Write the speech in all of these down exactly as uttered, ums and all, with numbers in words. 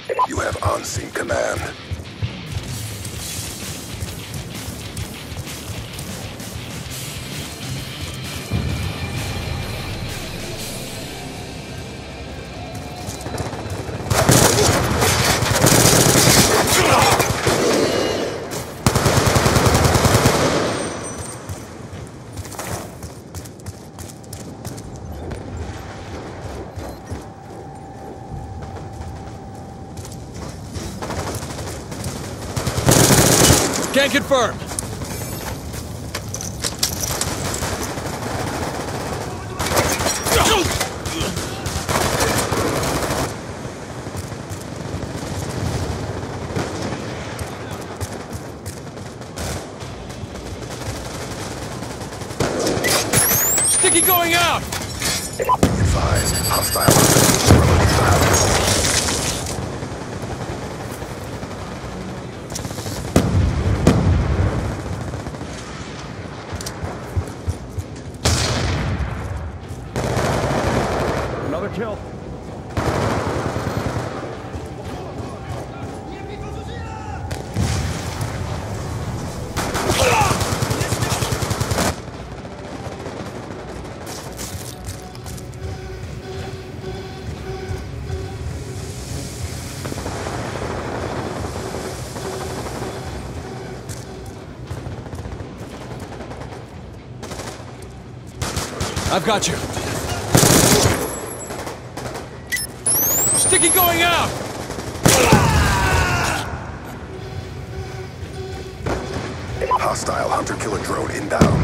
You have on-scene command. Can confirm. Sticky going out. Be advised, hostile hostiles. Another kill. I've got you. Sticky going out! Hostile hunter-killer drone inbound.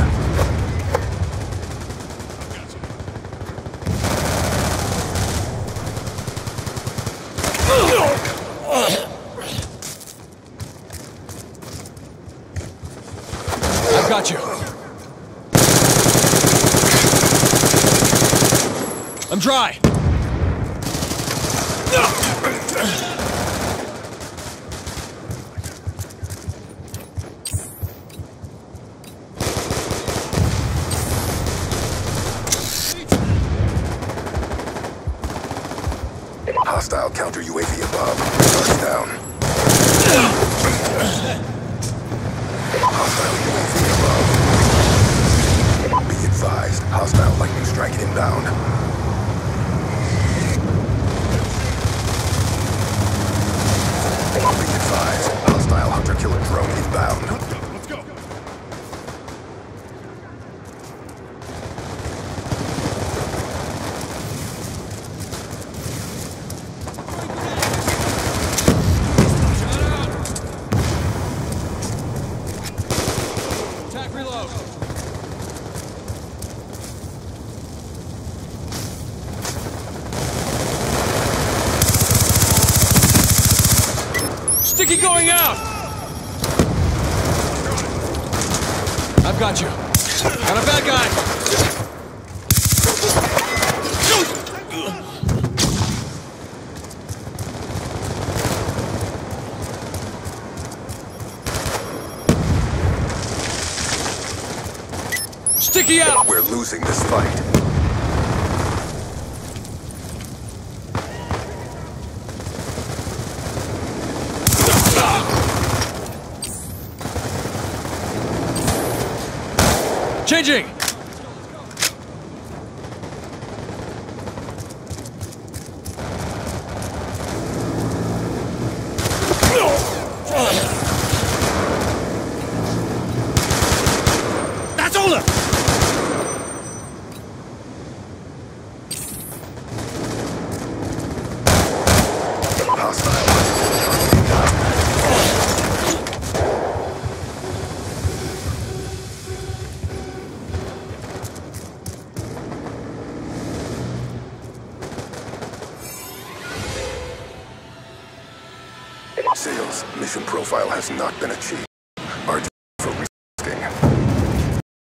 I've got you. I'm dry. Hostile counter U A V above. Touchdown. Hostile U A V above. Be advised, hostile lightning strike inbound. Be advised, hostile hunter-killer drone inbound. Let's go, let's go. Attack reload. Sticky going out! I've got you. Got a bad guy! Sticky out! We're losing this fight. Changing! That's all! Sales, mission profile has not been achieved.